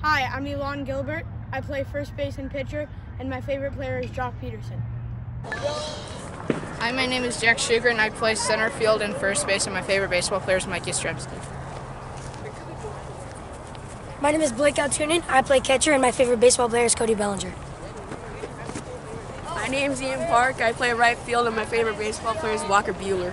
Hi, I'm Elon Gilbert. I play first base and pitcher, and my favorite player is Jock Peterson. Hi, my name is Jack Sugar, and I play center field and first base, and my favorite baseball player is Mike Yastrzemski. My name is Blake Altunin. I play catcher, and my favorite baseball player is Cody Bellinger. My name's Ian Park. I play right field, and my favorite baseball player is Walker Buehler.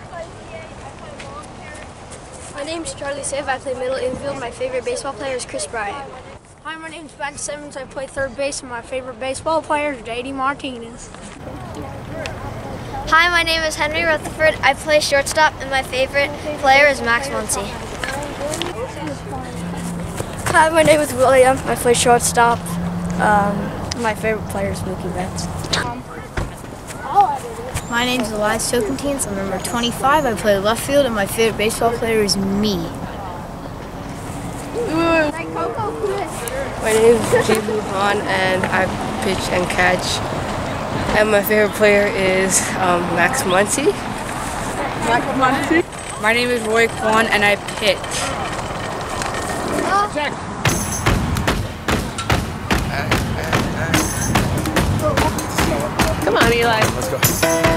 My name's Charlie Siv. I play middle infield. My favorite baseball player is Chris Bryant. Hi, my name's Ben Simmons. I play third base, and my favorite baseball player is J.D. Martinez. Hi, my name is Henry Rutherford. I play shortstop, and my favorite player is Max Muncy. Hi, my name is William. I play shortstop. My favorite player is Mookie Betts. My name is Elias Tokentines. I'm number 25. I play left field, and my favorite baseball player is me. My name is Jay Lujan, and I pitch and catch. And my favorite player is Max Muncy. My name is Roy Kwan, and I pitch. Check. Come on, Eli. Let's go.